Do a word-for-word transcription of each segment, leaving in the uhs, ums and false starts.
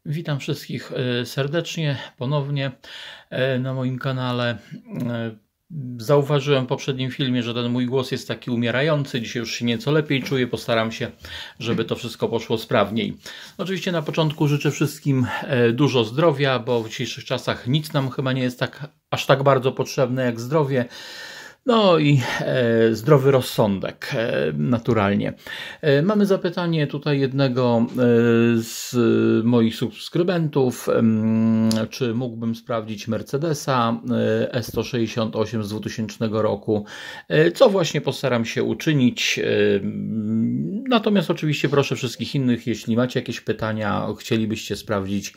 Witam wszystkich serdecznie ponownie na moim kanale. Zauważyłem w poprzednim filmie, że ten mój głos jest taki umierający. Dzisiaj już się nieco lepiej czuję. Postaram się, żeby to wszystko poszło sprawniej. Oczywiście na początku życzę wszystkim dużo zdrowia, bo w dzisiejszych czasach nic nam chyba nie jest tak, aż tak bardzo potrzebne jak zdrowie. No i e, zdrowy rozsądek, e, naturalnie. E, mamy zapytanie tutaj jednego e, z moich subskrybentów, e, czy mógłbym sprawdzić Mercedesa e, S sto sześćdziesiąt osiem z dwutysięcznego roku, e, co właśnie postaram się uczynić. E, natomiast oczywiście proszę wszystkich innych, jeśli macie jakieś pytania, chcielibyście sprawdzić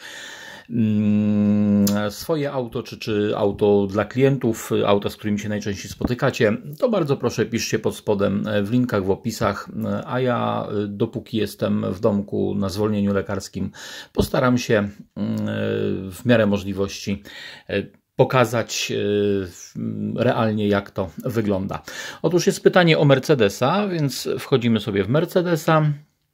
swoje auto, czy, czy auto dla klientów, auta, z którymi się najczęściej spotykacie, to bardzo proszę piszcie pod spodem w linkach, w opisach, a ja dopóki jestem w domku na zwolnieniu lekarskim, postaram się w miarę możliwości pokazać realnie, jak to wygląda. Otóż jest pytanie o Mercedesa, więc wchodzimy sobie w Mercedesa.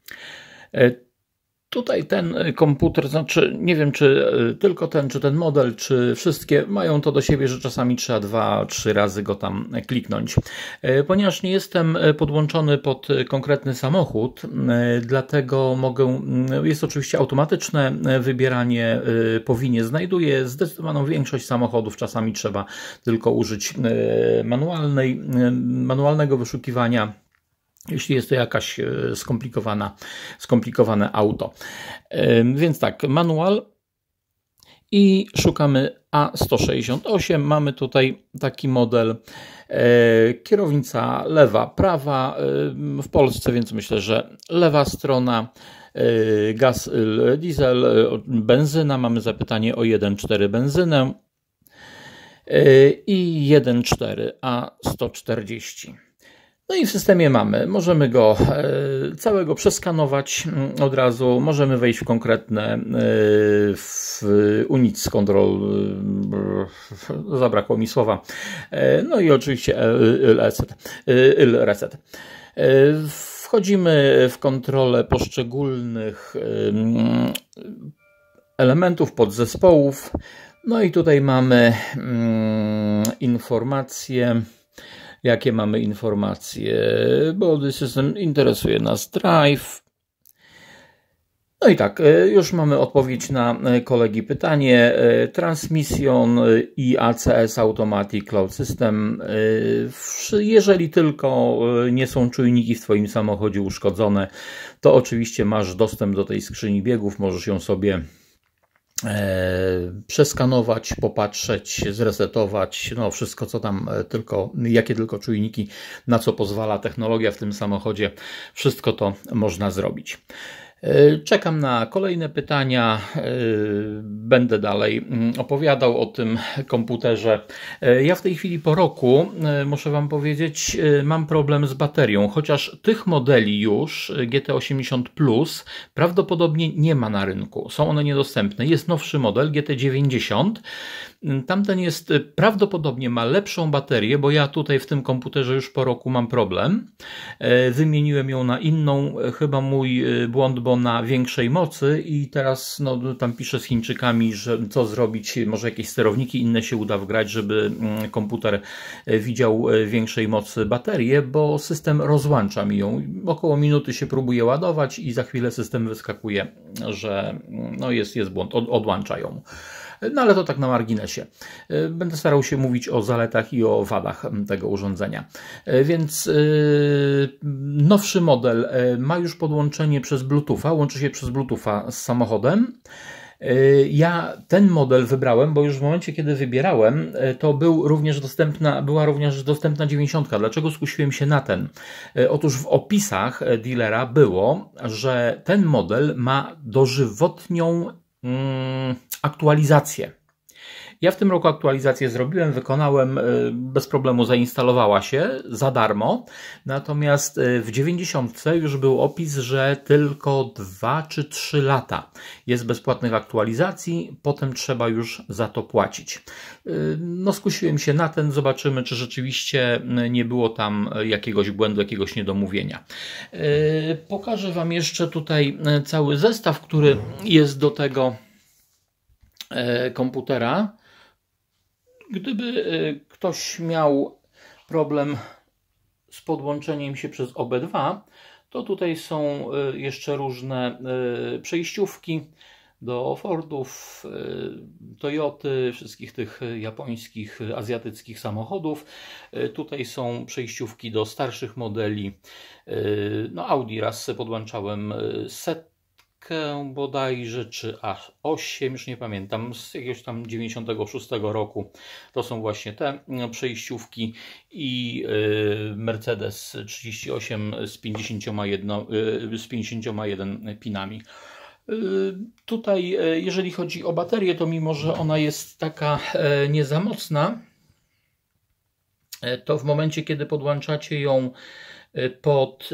Tutaj ten komputer, znaczy nie wiem, czy tylko ten, czy ten model, czy wszystkie mają to do siebie, że czasami trzeba dwa, trzy razy go tam kliknąć. Ponieważ nie jestem podłączony pod konkretny samochód, dlatego mogę, jest oczywiście automatyczne wybieranie po winie. Znajduję zdecydowaną większość samochodów, czasami trzeba tylko użyć manualnej, manualnego wyszukiwania, jeśli jest to jakaś skomplikowana, skomplikowane auto. Więc tak, manual i szukamy A sto sześćdziesiąt osiem. Mamy tutaj taki model. Kierownica lewa, prawa w Polsce, więc myślę, że lewa strona. Gaz, diesel, benzyna. Mamy zapytanie o jeden cztery benzynę i jeden cztery A sto czterdzieści. No i w systemie mamy, możemy go e, całego przeskanować od razu, możemy wejść w konkretne e, w units control, e, zabrakło mi słowa, e, no i oczywiście reset. E, reset. E, wchodzimy w kontrolę poszczególnych e, elementów, podzespołów, no i tutaj mamy mm, informacje. Jakie mamy informacje? Body system, interesuje nas drive. No i tak, już mamy odpowiedź na kolegi pytanie. Transmission i A C S Automatic Cloud System. Jeżeli tylko nie są czujniki w Twoim samochodzie uszkodzone, to oczywiście masz dostęp do tej skrzyni biegów, możesz ją sobie przeskanować, popatrzeć, zresetować, no wszystko co tam tylko, jakie tylko czujniki, na co pozwala technologia w tym samochodzie, wszystko to można zrobić. Czekam na kolejne pytania, będę dalej opowiadał o tym komputerze. Ja w tej chwili po roku, muszę Wam powiedzieć, mam problem z baterią, chociaż tych modeli już G T osiemdziesiąt plus prawdopodobnie nie ma na rynku, są one niedostępne. Jest nowszy model G T dziewięćdziesiąt, tamten jest prawdopodobnie ma lepszą baterię, bo ja tutaj w tym komputerze już po roku mam problem. Wymieniłem ją na inną, chyba mój błąd, bo na większej mocy i teraz no, tam piszę z Chińczykami, że co zrobić, może jakieś sterowniki inne się uda wgrać, żeby komputer widział większej mocy baterię, bo system rozłącza mi ją. Około minuty się próbuje ładować i za chwilę system wyskakuje, że no, jest, jest błąd, od, odłącza ją. No ale to tak na marginesie. Będę starał się mówić o zaletach i o wadach tego urządzenia. Więc nowszy model ma już podłączenie przez Bluetootha, łączy się przez Bluetootha z samochodem. Ja ten model wybrałem, bo już w momencie, kiedy wybierałem, to był również dostępna, była również dostępna dziewięćdziesiątka. Dlaczego skusiłem się na ten? Otóż w opisach dealera było, że ten model ma dożywotnią aktualizację. Ja w tym roku aktualizację zrobiłem, wykonałem, bez problemu zainstalowała się za darmo, natomiast w dziewięćdziesiątce już był opis, że tylko dwa czy trzy lata jest bezpłatnych aktualizacji, potem trzeba już za to płacić. No skusiłem się na ten, zobaczymy, czy rzeczywiście nie było tam jakiegoś błędu, jakiegoś niedomówienia. Pokażę Wam jeszcze tutaj cały zestaw, który jest do tego komputera. Gdyby ktoś miał problem z podłączeniem się przez O B dwa, to tutaj są jeszcze różne przejściówki do Fordów, Toyoty, wszystkich tych japońskich, azjatyckich samochodów. Tutaj są przejściówki do starszych modeli. No Audi raz sobie podłączałem setkę bodajże, czy A osiem, już nie pamiętam, z jakiegoś tam dziewięćdziesiątego szóstego roku. To są właśnie te przejściówki i Mercedes trzydzieści osiem z pięćdziesięcioma jeden pinami. Tutaj, jeżeli chodzi o baterię, to mimo że ona jest taka nie za mocna, to w momencie, kiedy podłączacie ją pod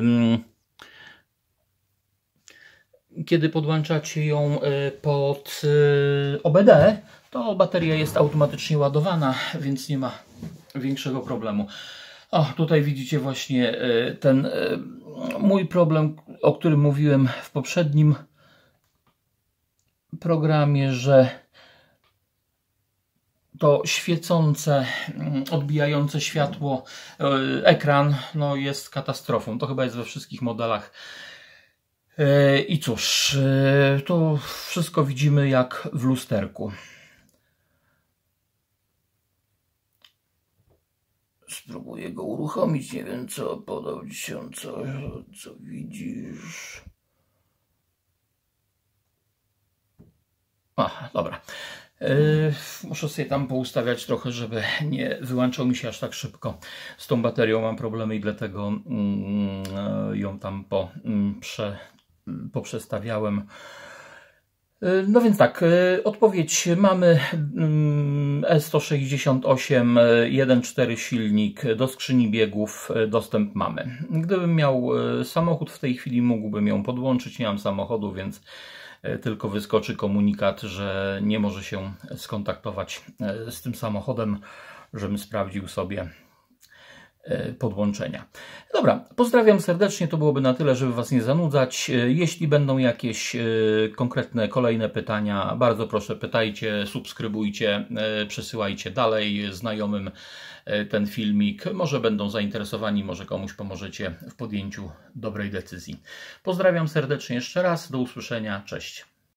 kiedy podłączacie ją pod O B D, to bateria jest automatycznie ładowana, więc nie ma większego problemu. O, tutaj widzicie właśnie ten mój problem, o którym mówiłem w poprzednim programie, że to świecące, odbijające światło ekran no jest katastrofą. To chyba jest we wszystkich modelach. I cóż, to wszystko widzimy jak w lusterku. Spróbuję go uruchomić, nie wiem co podał się, co, co widzisz. Aha, dobra. Yy, muszę sobie tam poustawiać trochę, żeby nie wyłączał mi się aż tak szybko. Z tą baterią mam problemy i dlatego yy, ją tam po, yy, prze, yy, poprzestawiałem. Yy, no więc tak, yy, odpowiedź mamy. Yy, E sto sześćdziesiąt osiem jeden przecinek cztery silnik, do skrzyni biegów dostęp mamy. Gdybym miał samochód w tej chwili, mógłbym ją podłączyć. Nie mam samochodu, więc tylko wyskoczy komunikat, że nie może się skontaktować z tym samochodem, żebym sprawdził sobie podłączenia. Dobra, pozdrawiam serdecznie, to byłoby na tyle, żeby Was nie zanudzać. Jeśli będą jakieś konkretne kolejne pytania, bardzo proszę pytajcie, subskrybujcie, przesyłajcie dalej znajomym ten filmik. Może będą zainteresowani, może komuś pomożecie w podjęciu dobrej decyzji. Pozdrawiam serdecznie jeszcze raz, do usłyszenia, cześć.